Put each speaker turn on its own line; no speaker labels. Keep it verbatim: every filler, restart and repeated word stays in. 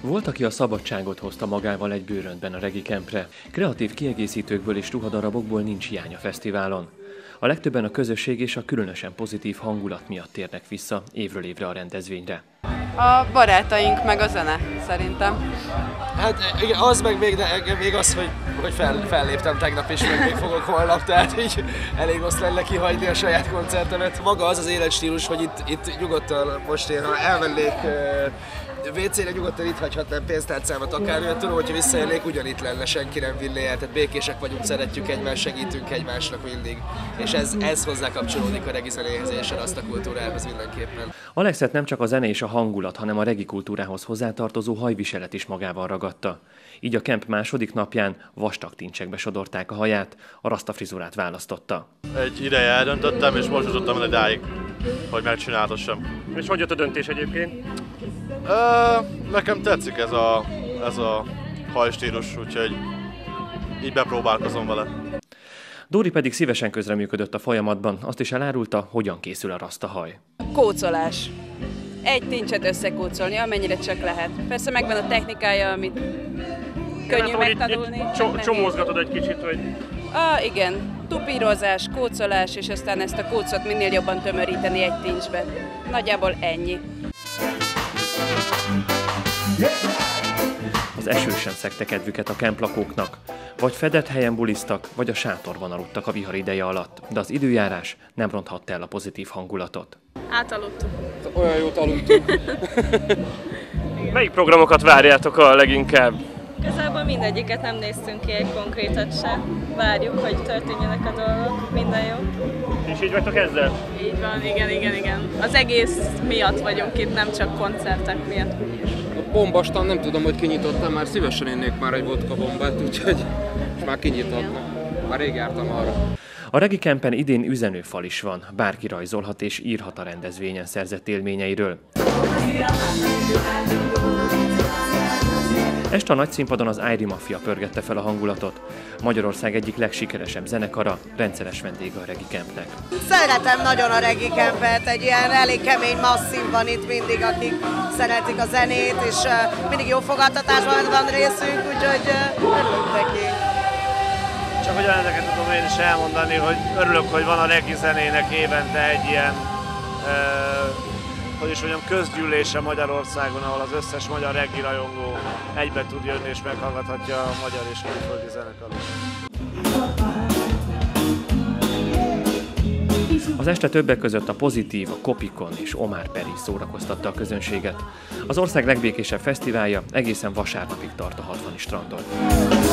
Volt, aki a szabadságot hozta magával egy bőröntben a Regi Campre. Kreatív kiegészítőkből és ruhadarabokból nincs hiány a fesztiválon. A legtöbben a közösség és a különösen pozitív hangulat miatt térnek vissza évről évre a rendezvényre.
A barátaink meg a zene, szerintem.
Hát igen, az meg még, de még az, hogy, hogy fel, felléptem tegnap is, meg még fogok holnap, tehát így elég rossz lenne kihagyni a saját koncertemet. Maga az az életstílus, hogy itt, itt nyugodtan most én, ha elmennék vé cére, nyugodtan itt hagyhatnám pénztárcámat akármilyen, tudom, hogyha visszajönnék, ugyanitt lenne, senki nem vinné el, tehát békések vagyunk, szeretjük egymást, segítünk egymásnak mindig. És ez, ez hozzá kapcsolódik a regi zenéhez és a rasta kultúrához mindenképpen.
Alexet nem csak a zene és a hangulat, hanem a regi kultúrához hozzátartozó hajviselet is magával ragadta. Így a kemp második napján vastag tincsekbe sodorták a haját, a rasta frizurát választotta.
Egy ideje eldöntöttem, és most jutottam el idáig, hogy megcsináltassam.
És hogy jött a döntés egyébként?
Ö, nekem tetszik ez a, ez a hajstílus, úgyhogy így bepróbálkozom vele.
Dóri pedig szívesen közreműködött a folyamatban, azt is elárulta, hogyan készül a rasta haj.
Kócolás. Egy tincset összekócolni, amennyire csak lehet. Persze megvan a technikája, amit könnyű
hát,
megtanulni.
Itt, itt csomózgatod egy kicsit, hogy...
Ah, igen. Tupírozás, kócolás, és aztán ezt a kócot minél jobban tömöríteni egy tincsbe. Nagyjából ennyi.
Az eső sem szegte kedvüket a kemplakóknak. Vagy fedett helyen buliztak, vagy a sátorban aludtak a vihar ideje alatt. De az időjárás nem ronthatta el a pozitív hangulatot.
Átaludtunk.
Olyan jót aludtunk.
Melyik programokat várjátok a leginkább?
Igazából mindegyiket nem néztünk ki egy konkrétat se. Várjuk, hogy történjenek a dolgok. Minden jó.
És így vagytok ezzel?
Így van, igen, igen, igen. Az egész miatt vagyunk itt, nem csak koncertek miatt.
A bombastan nem tudom, hogy kinyitottam, már szívesen ennék már egy vodka bombát, úgyhogy már kinyitottam. Már rég jártam arra.
A Regi Campen idén üzenőfal is van, bárki rajzolhat és írhat a rendezvényen szerzett élményeiről. Este a nagyszínpadon az Airy Mafia pörgette fel a hangulatot. Magyarország egyik legsikeresebb zenekara, rendszeres vendége a Regi Campnek.
Szeretem nagyon a Regi Campet, egy ilyen elég kemény masszív van itt mindig, akik szeretik a zenét, és mindig jó fogadtatásban van részünk, úgyhogy örülök neki.
Csak hogy ezeket tudom én is elmondani, hogy örülök, hogy van a regi zenének évente egy ilyen uh, hogy is mondjam, közgyűlése Magyarországon, ahol az összes magyar regi rajongó egybe tud jönni és meghallgathatja a magyar és külföldi zenekarot.
Az este többek között a Pozitív, a Kopikon és Omar Peri szórakoztatta a közönséget. Az ország legbékésebb fesztiválja egészen vasárnapig tart a hatvani strandon.